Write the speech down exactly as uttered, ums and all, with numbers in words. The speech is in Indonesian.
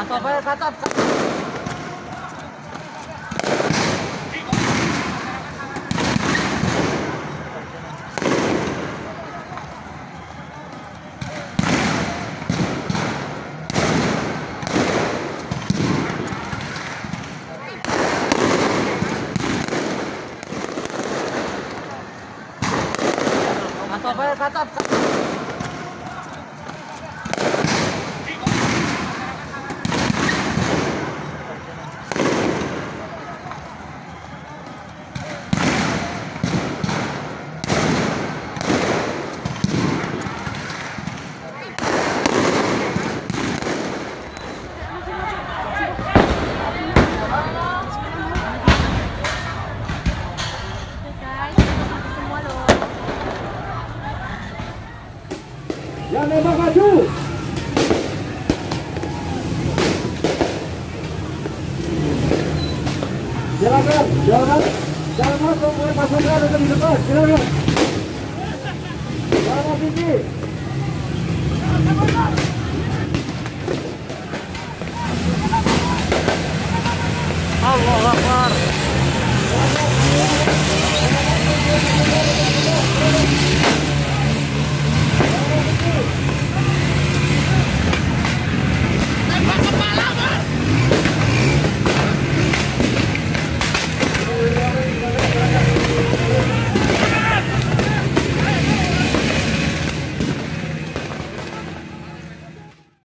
Mantap, ayo ke atas. Mantap, ayo ke atas. Yang nembak maju. Silakan, jangan jangan masuk oleh pasukan untuk di depan. Silakan. Jangan tinggi. Allahu Akbar.